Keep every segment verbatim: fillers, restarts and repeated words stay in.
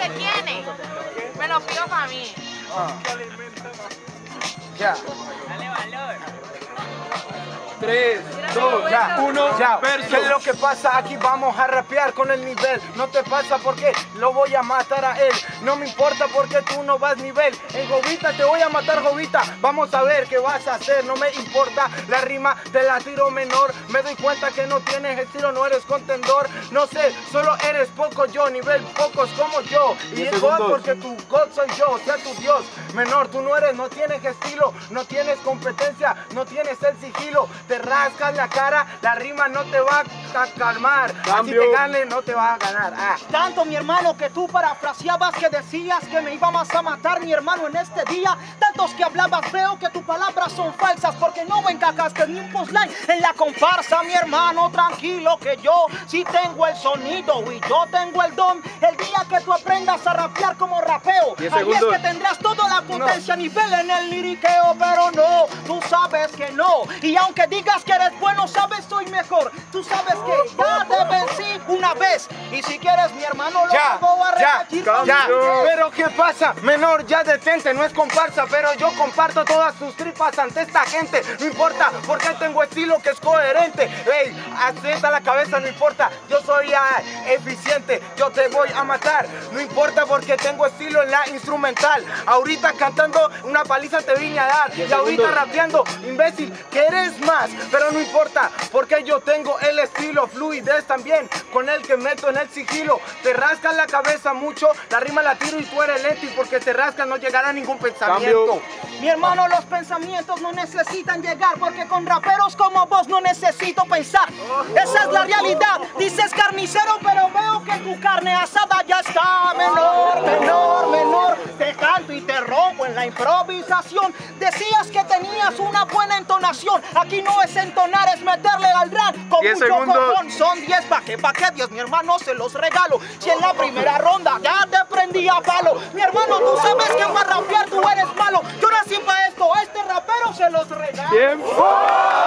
¿Qué tiene? Me lo pido para mí. Ah. Ya. Dale valor. tres, dos, ya, uno, Ya, verso. ¿qué es lo que pasa? Aquí vamos a rapear con el nivel. No te pasa porque lo voy a matar a él. No me importa porque tú no vas nivel. En Jovita te voy a matar, Jovita. Vamos a ver qué vas a hacer. No me importa la rima, te la tiro menor. Me doy cuenta que no tienes estilo, no eres contendor. No sé, solo eres poco yo, nivel pocos como yo. Y es God porque tu God soy yo, o sea tu Dios. Menor, tú no eres, no tienes estilo, no tienes competencia, no tienes el sigilo. Te rascas la cara, la rima no te va a calmar. Así te gane, no te va a ganar. Ah. Tanto, mi hermano, que tú parafraseabas, que decías que me íbamos a matar, mi hermano, en este día. Tantos que hablabas, veo que tus palabras son falsas, porque no encajaste ni un postline en la comparsa, mi hermano. Tranquilo que yo sí tengo el sonido y yo tengo el don. El día que tú aprendas a rapear como rapeo, ahí es que tendrás toda la potencia a nivel en el liriqueo. Pero no, tú sabes que no. Y aunque digas que eres bueno, sabes soy mejor. Tú sabes que ya te vencí una vez. Y si quieres, mi hermano, lo Ya, hago a ya, repetir. ya. Pero ¿qué pasa? Menor, ya detente, no es comparsa. Pero yo comparto todas tus tripas ante esta gente. No importa, porque tengo estilo que es coherente. Ey, acepta la cabeza, no importa. Yo soy ah, eficiente, yo te voy a matar. No importa porque tengo estilo en la instrumental. Ahorita cantando una paliza te vine a dar. Y ahorita rapeando, imbécil, que eres más. Pero no importa, porque yo tengo el estilo, fluidez también, con el que meto en el sigilo. Te rascas la cabeza mucho, la rima la tiro y tú eres lento. Y porque te rascas no llegará ningún pensamiento. Cambio. Mi hermano, los pensamientos no necesitan llegar, porque con raperos como vos no necesito pensar. Esa es la realidad. Dices carnicero, pero veo que tu carne asada ya está. Menor, menor, menor. Te canto y te rompo en la improvisación. Decías que tenías una buena entonación. Aquí no es entonar, es meterle al rap con mucho cojón. Son diez, pa' que, pa' que diez, mi hermano, se los regalo. Si en la primera ronda ya te prendí a palo, mi hermano, tú sabes que para rapear tú eres malo. Yo nací para esto, a este rapero se los regalo. ¡Tiempo!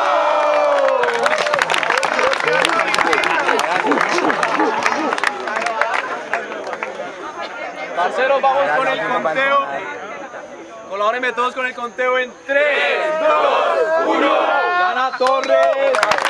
Parceros, vamos con el conteo. Colabórenme todos con el conteo en tres, dos, uno. Gana Torres.